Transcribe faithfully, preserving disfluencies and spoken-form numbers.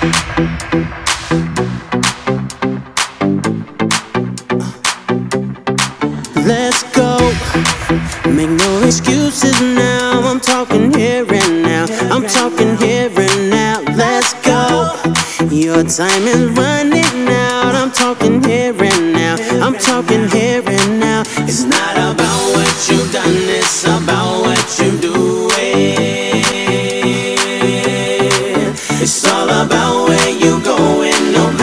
Let's go, make no excuses now. I'm talking here and now. I'm talking here and now. Let's go, your time is running out. I'm talking here and now. I'm talking here and now. It's not about what you've done, it's about what you're doing. It's all about where you're going. No